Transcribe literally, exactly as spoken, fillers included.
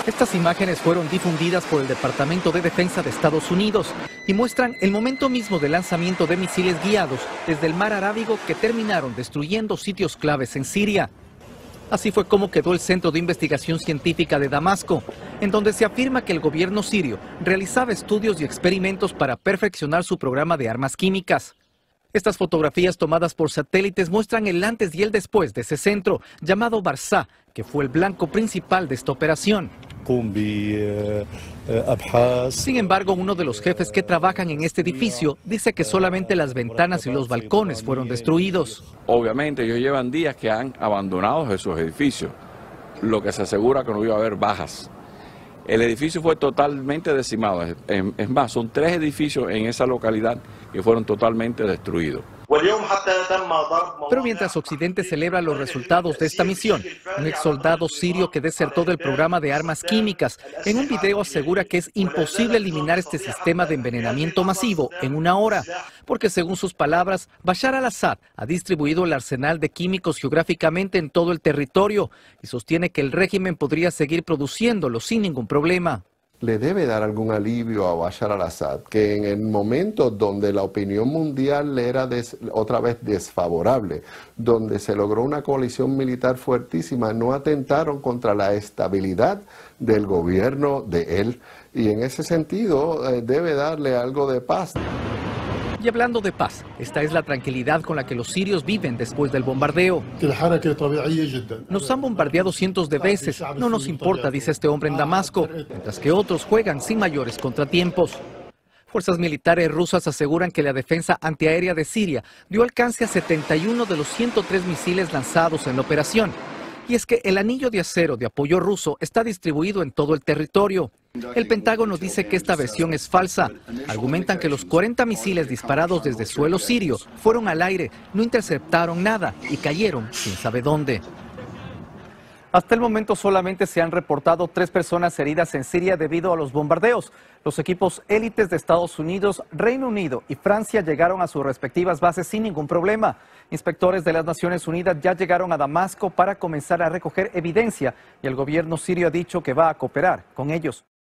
Estas imágenes fueron difundidas por el Departamento de Defensa de Estados Unidos y muestran el momento mismo del lanzamiento de misiles guiados desde el mar Arábigo que terminaron destruyendo sitios claves en Siria. Así fue como quedó el Centro de Investigación Científica de Damasco, en donde se afirma que el gobierno sirio realizaba estudios y experimentos para perfeccionar su programa de armas químicas. Estas fotografías tomadas por satélites muestran el antes y el después de ese centro, llamado Barzá, que fue el blanco principal de esta operación. Sin embargo, uno de los jefes que trabajan en este edificio dice que solamente las ventanas y los balcones fueron destruidos. Obviamente ellos llevan días que han abandonado esos edificios, lo que se asegura que no iba a haber bajas. El edificio fue totalmente decimado, es más, son tres edificios en esa localidad que fueron totalmente destruidos. Pero mientras Occidente celebra los resultados de esta misión, un ex soldado sirio que desertó del programa de armas químicas en un video asegura que es imposible eliminar este sistema de envenenamiento masivo en una hora, porque según sus palabras, Bashar al-Assad ha distribuido el arsenal de químicos geográficamente en todo el territorio y sostiene que el régimen podría seguir produciéndolo sin ningún problema. Le debe dar algún alivio a Bashar al-Assad, que en el momento donde la opinión mundial le era des, otra vez desfavorable, donde se logró una coalición militar fuertísima, no atentaron contra la estabilidad del gobierno de él. Y en ese sentido eh, debe darle algo de paz. Y hablando de paz, esta es la tranquilidad con la que los sirios viven después del bombardeo. Nos han bombardeado cientos de veces, no nos importa, dice este hombre en Damasco, mientras que otros juegan sin mayores contratiempos. Fuerzas militares rusas aseguran que la defensa antiaérea de Siria dio alcance a setenta y uno de los ciento tres misiles lanzados en la operación. Y es que el anillo de acero de apoyo ruso está distribuido en todo el territorio. El Pentágono dice que esta versión es falsa. Argumentan que los cuarenta misiles disparados desde suelo sirio fueron al aire, no interceptaron nada y cayeron quién sabe dónde. Hasta el momento solamente se han reportado tres personas heridas en Siria debido a los bombardeos. Los equipos élites de Estados Unidos, Reino Unido y Francia llegaron a sus respectivas bases sin ningún problema. Inspectores de las Naciones Unidas ya llegaron a Damasco para comenzar a recoger evidencia y el gobierno sirio ha dicho que va a cooperar con ellos.